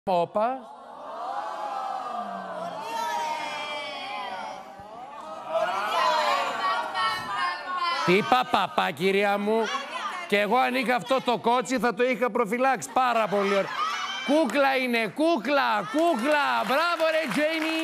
Όπα. Τι παπαπά, κυρία μου. Και εγώ αν είχα αυτό το κότσι θα το είχα προφυλάξει. Πάρα πολύ ωραία. Κούκλα είναι, κούκλα, κούκλα. Μπράβο ρε Τζέιμι.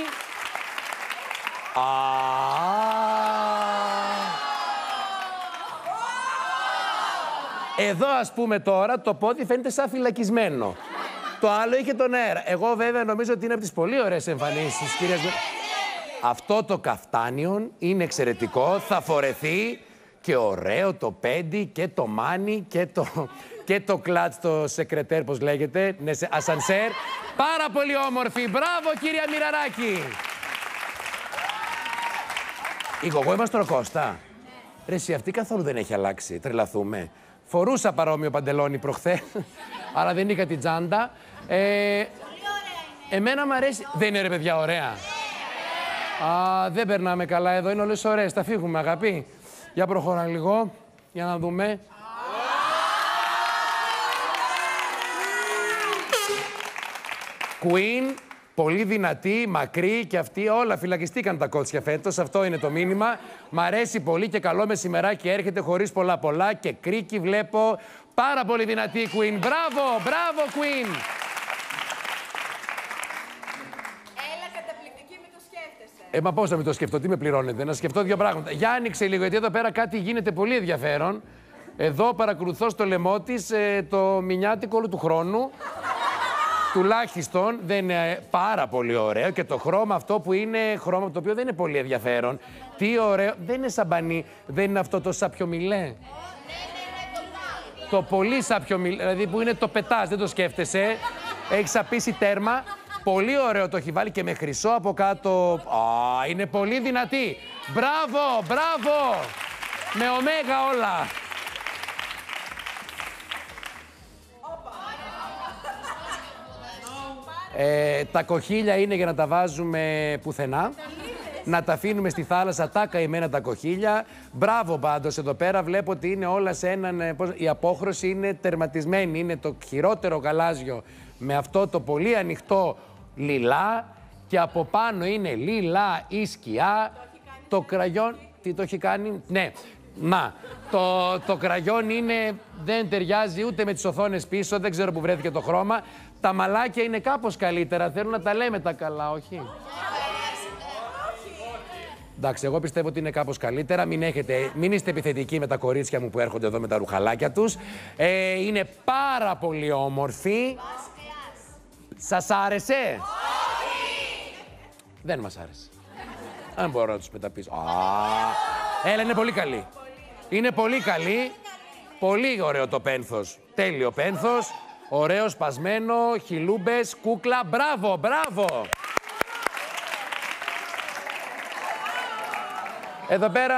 Εδώ ας πούμε τώρα το πόδι φαίνεται σαν φυλακισμένο. Το άλλο είχε τον αέρα. Εγώ βέβαια νομίζω ότι είναι από τις πολύ ωραίες εμφανίσεις, κυρία. Αυτό το καφτάνιον είναι εξαιρετικό. Θα φορεθεί και ωραίο το πέντι και το μάνι και το κλατ το σεκρετέρ, πώς λέγεται. Ναι, σε ασανσέρ. Πάρα πολύ όμορφη. Μπράβο, κυρία Μυραράκη. Εγώ είμαστε Κώστα. Ρε, εσύ αυτή καθόλου δεν έχει αλλάξει. Τρελαθούμε. Φορούσα παρόμοιο παντελόνι προχθές, αλλά δεν είχα την τσάντα. Εμένα μου αρέσει. Δεν είναι ρε παιδιά ωραία. Δεν περνάμε καλά εδώ, είναι όλες ωραίες. Θα φύγουμε αγάπη. Για προχωρά λίγο, για να δούμε. Queen, πολύ δυνατή, μακρύ και αυτή όλα φυλακιστήκαν τα κότσια φέτος. Αυτό είναι το μήνυμα. Μ' αρέσει πολύ και καλό μεσημεράκι έρχεται χωρίς πολλά και κρίκι βλέπω. Πάρα πολύ δυνατή Queen. Μπράβο, μπράβο Queen. Έλα καταπληκτική, μην το σκέφτεσαι. Μα πώς να μην το σκεφτώ, τι με πληρώνετε, να σκεφτώ δύο πράγματα. Για άνοιξε λίγο, γιατί εδώ πέρα κάτι γίνεται πολύ ενδιαφέρον. Εδώ παρακολουθώ στο λαιμό της το μηνιάτικο όλου του χρόνου. Τουλάχιστον δεν είναι πάρα πολύ ωραίο και το χρώμα αυτό που είναι χρώμα το οποίο δεν είναι πολύ ενδιαφέρον. Τι ωραίο, δεν είναι σαμπανί, δεν είναι αυτό το σαπιομιλέ. Το πολύ σαπιομιλέ, δηλαδή που είναι το πετάς, δεν το σκέφτεσαι. Έχει σαπίσει τέρμα. Πολύ ωραίο το έχει βάλει και με χρυσό από κάτω. Είναι πολύ δυνατή. Μπράβο, μπράβο. Με ωμέγα όλα. Τα κοχύλια είναι για να τα βάζουμε πουθενά. Να τα αφήνουμε στη θάλασσα τα καημένα τα κοχύλια. Μπράβο πάντως, εδώ πέρα βλέπω ότι είναι όλα σε έναν... Η απόχρωση είναι τερματισμένη. Είναι το χειρότερο γαλάζιο με αυτό το πολύ ανοιχτό λιλά. Και από πάνω είναι λιλά ή σκιά. Το κραγιόν... Τι το έχει κάνει? Ναι. Να, το κραγιόν είναι... Δεν ταιριάζει ούτε με τις οθόνες πίσω. Δεν ξέρω που βρέθηκε το χρώμα. Τα μαλάκια είναι κάπως καλύτερα. Θέλουν να τα λέμε τα καλά, όχι? Εντάξει, εγώ πιστεύω ότι είναι κάπως καλύτερα. Μην είστε επιθετικοί με τα κορίτσια μου που έρχονται εδώ με τα ρουχαλάκια τους. Είναι πάρα πολύ όμορφη. Σας άρεσε? Δεν μας άρεσε. Δεν μπορώ να τους μεταπίσω. Έλα, είναι πολύ καλή. Είναι πολύ καλή. Πολύ ωραίο το πένθος. Τέλειο πένθος. Ωραίο σπασμένο, χιλούμπες, κούκλα. Μπράβο, μπράβο. Εδώ πέρα...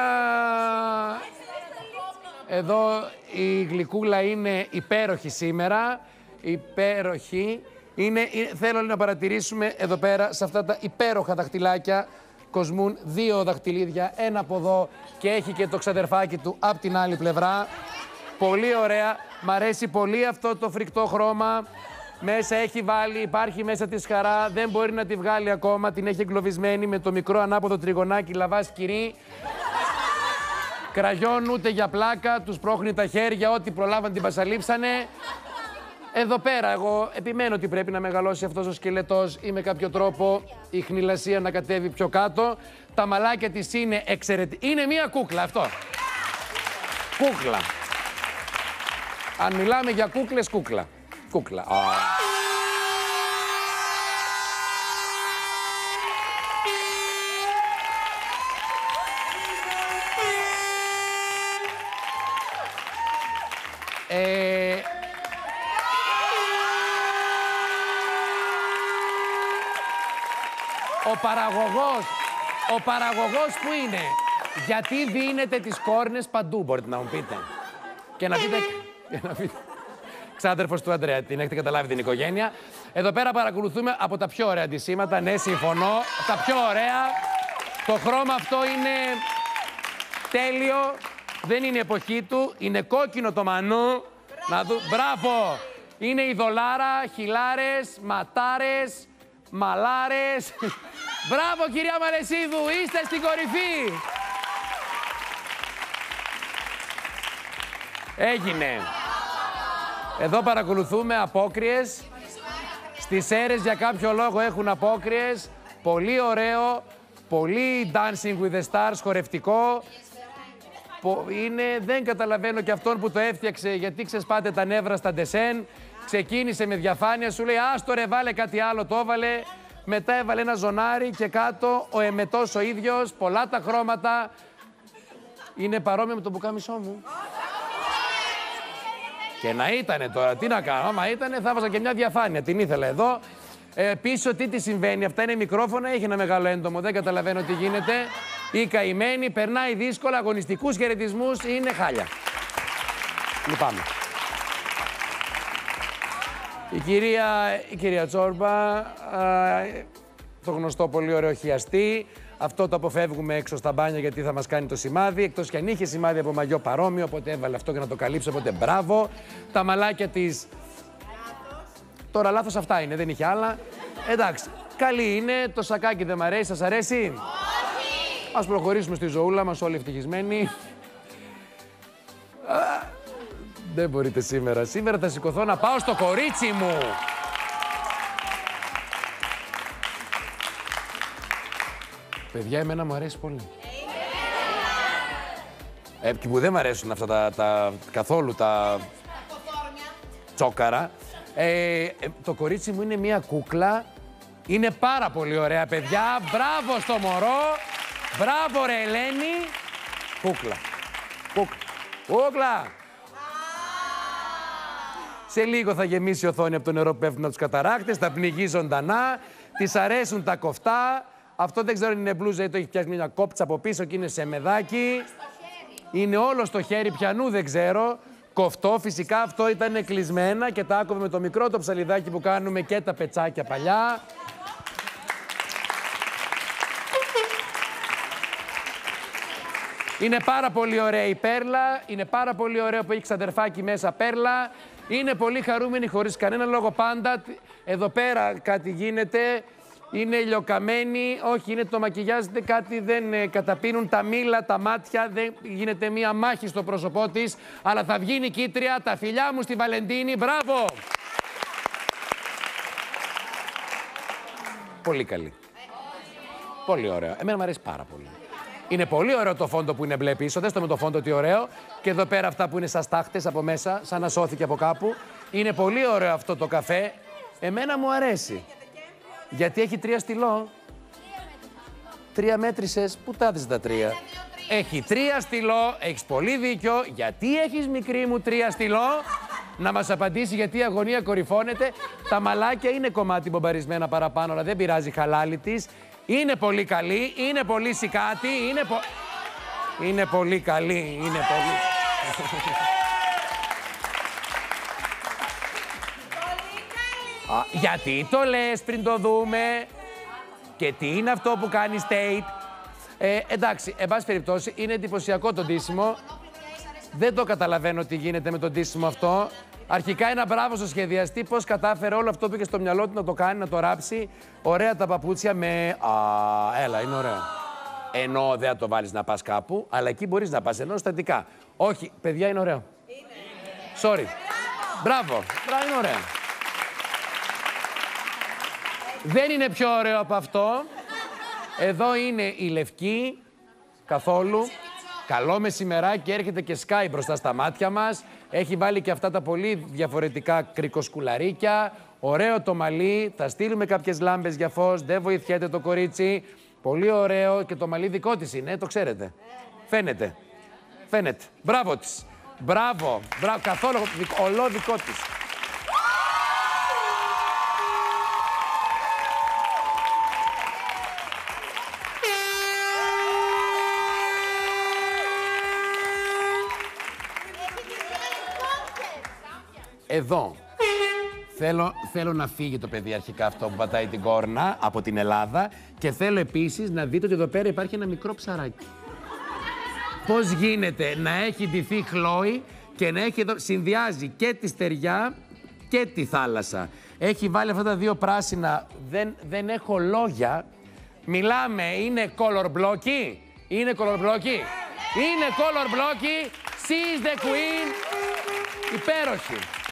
Εδώ η γλυκούλα είναι υπέροχη σήμερα. Υπέροχη. Θέλω να παρατηρήσουμε εδώ πέρα, σε αυτά τα υπέροχα δαχτυλάκια, κοσμούν δύο δαχτυλίδια, ένα από εδώ και έχει και το ξαδερφάκι του από την άλλη πλευρά. Πολύ ωραία. Μ' αρέσει πολύ αυτό το φρικτό χρώμα. Μέσα έχει βάλει, υπάρχει μέσα της χαρά. Δεν μπορεί να τη βγάλει ακόμα. Την έχει εγκλωβισμένη με το μικρό ανάποδο τριγωνάκι λαβά σκυρί. Κραγιόν ούτε για πλάκα. Τους πρόχνει τα χέρια. Ό,τι προλάβαν την πασαλείψανε. Εδώ πέρα εγώ επιμένω ότι πρέπει να μεγαλώσει αυτός ο σκελετός ή με κάποιο τρόπο η χνηλασία να κατέβει πιο κάτω. Τα μαλάκια της είναι εξαιρετικά. Είναι μία κούκλα αυτό. Κούκλα. Αν μιλάμε για κούκλες, κούκλα. Κούκλα. Ο παραγωγός που είναι? Γιατί δίνετε τις κόρνες παντού, μπορείτε να μου πείτε? Και να πείτε... Ξάδερφος του Αντρέα, την έχετε καταλάβει την οικογένεια. Εδώ πέρα παρακολουθούμε από τα πιο ωραία αντισήματα. Ναι, συμφωνώ. Τα πιο ωραία. Το χρώμα αυτό είναι τέλειο. Δεν είναι εποχή του. Είναι κόκκινο το μανού. Να δω. Μπράβο. Είναι η δολάρα, χιλάρες, ματάρες, μαλάρες. Μπράβο κυρία Μαλεσίδου, είστε στην κορυφή. Έγινε. Εδώ παρακολουθούμε απόκριες. Στις Σέρρες για κάποιο λόγο έχουν απόκριες. Πολύ ωραίο. Πολύ Dancing with the Stars, χορευτικό. Δεν καταλαβαίνω και αυτόν που το έφτιαξε, γιατί ξεσπάτε τα νεύρα στα ντεσέν. Ξεκίνησε με διαφάνεια, σου λέει άστο ρε, βάλε κάτι άλλο, το έβαλε. Μετά έβαλε ένα ζωνάρι και κάτω ο εμετός ο ίδιος, πολλά τα χρώματα. Είναι παρόμοιο με το πουκάμισό μου. Και να ήτανε τώρα, τι να κάνω, άμα ήτανε θα βάζα και μια διαφάνεια, την ήθελα εδώ. Πίσω τι συμβαίνει, αυτά είναι μικρόφωνα, έχει ένα μεγάλο έντομο, δεν καταλαβαίνω τι γίνεται. Η καημένη περνάει δύσκολα, αγωνιστικούς χαιρετισμούς, είναι χάλια. Λυπάμαι. Η κυρία Τσόρμπα, το γνωστό πολύ ωραίο χιαστή. Αυτό το αποφεύγουμε έξω στα μπάνια γιατί θα μας κάνει το σημάδι. Εκτός κι αν είχε σημάδι από μαγιό παρόμοιο, οπότε έβαλε αυτό για να το καλύψει, οπότε μπράβο. Τα μαλάκια της. Τώρα λάθος αυτά είναι, δεν είχε άλλα. Εντάξει, καλή είναι, το σακάκι δεν μ' αρέσει, σας αρέσει? Όχι! Ας προχωρήσουμε στη ζωούλα μας, όλοι ευτυχισμένοι. Δεν μπορείτε σήμερα. Σήμερα θα σηκωθώ να πάω στο κορίτσι μου. Παιδιά, εμένα μου αρέσει πολύ. Και που δεν μ' αρέσουν αυτά καθόλου τα τσόκαρα. Το κορίτσι μου είναι μια κούκλα. Είναι πάρα πολύ ωραία, παιδιά. Μπράβο στο μωρό. Μπράβο ρε Ελένη. Κούκλα. Κούκλα. Σε λίγο θα γεμίσει η οθόνη από το νερό που πέφτουν από τους καταράκτες. Θα πνιγεί ζωντανά. Της αρέσουν τα κοφτά. Αυτό δεν ξέρω αν είναι μπλούζα ή το έχει πιάσει μια κόπτσα από πίσω και είναι σε μεδάκι. Είναι όλο στο χέρι, πιανού δεν ξέρω. Κοφτό, φυσικά αυτό ήταν κλεισμένα και τα άκουβε με το μικρό το ψαλιδάκι που κάνουμε και τα πετσάκια παλιά. Είναι πάρα πολύ ωραία η Πέρλα, είναι πάρα πολύ ωραίο που έχει ξαδερφάκι μέσα Πέρλα. Είναι πολύ χαρούμενη χωρίς κανένα λόγο πάντα. Εδώ πέρα κάτι γίνεται. Είναι ηλιοκαμένη, όχι, είναι το μακιγιάζ, κάτι δεν καταπίνουν τα μήλα, τα μάτια, δεν γίνεται μία μάχη στο πρόσωπό της, αλλά θα βγει νικήτρια, τα φιλιά μου στη Βαλεντίνη, μπράβο! Πολύ καλή. Πολύ ωραίο. Εμένα μου αρέσει πάρα πολύ. Είναι πολύ ωραίο το φόντο που είναι μπλε πίσω, δες το με το φόντο τι ωραίο. Και εδώ πέρα αυτά που είναι σαν στάχτες από μέσα, σαν να σώθηκε από κάπου. Είναι πολύ ωραίο αυτό το καφέ. Εμένα μου αρέσει. Γιατί έχει 3 στυλό. 3 μέτρησες. Πού τα δεις τα 3? Έχει 3 στυλό. Έχεις πολύ δίκιο. Γιατί έχεις μικρή μου 3 στυλό? Να μας απαντήσει γιατί η αγωνία κορυφώνεται. Τα μαλάκια είναι κομμάτι μπομπαρισμένα παραπάνω, αλλά δεν πειράζει, χαλάλι της. Είναι πολύ καλή. Είναι πολύ σικάτη. Είναι πολύ καλή. Είναι πολύ... Γιατί το λες πριν το δούμε? Και τι είναι αυτό που κάνει state? Εντάξει, εν πάση περιπτώσει, είναι εντυπωσιακό το ντύσιμο. Δεν το καταλαβαίνω τι γίνεται με το ντύσιμο αυτό. Αρχικά ένα μπράβο στο σχεδιαστή, πώς κατάφερε όλο αυτό που είχε στο μυαλό του να το κάνει, να το ράψει. Ωραία τα παπούτσια με... έλα, είναι ωραίο. Ενώ δεν θα το βάλεις να πας κάπου, αλλά εκεί μπορείς να πας, ενώ στατικά. Όχι, παιδιά, είναι ωραίο. Sorry. Μπράβο, είναι ωραίο. Δεν είναι πιο ωραίο από αυτό. Εδώ είναι η λευκή, καθόλου. Καλό μεσημεράκι, έρχεται και σκάει μπροστά στα μάτια μας. Έχει βάλει και αυτά τα πολύ διαφορετικά κρικοσκουλαρίκια. Ωραίο το μαλλί, θα στείλουμε κάποιες λάμπες για φως, δεν βοηθιέται το κορίτσι. Πολύ ωραίο και το μαλλί δικό της είναι, το ξέρετε. Φαίνεται. Φαίνεται. Μπράβο της. Μπράβο. Καθόλου ολό δικό της. Εδώ. Θέλω να φύγει το παιδί αρχικά αυτό που πατάει την κόρνα από την Ελλάδα και θέλω επίσης να δείτε ότι εδώ πέρα υπάρχει ένα μικρό ψαράκι. Πώς γίνεται να έχει ντυθεί Χλόη και να έχει εδώ, συνδυάζει και τη στεριά και τη θάλασσα. Έχει βάλει αυτά τα δύο πράσινα, δεν έχω λόγια. Μιλάμε, είναι color blocky. Είναι color blocky. Είναι color blocky. She is the queen. Υπέροχη.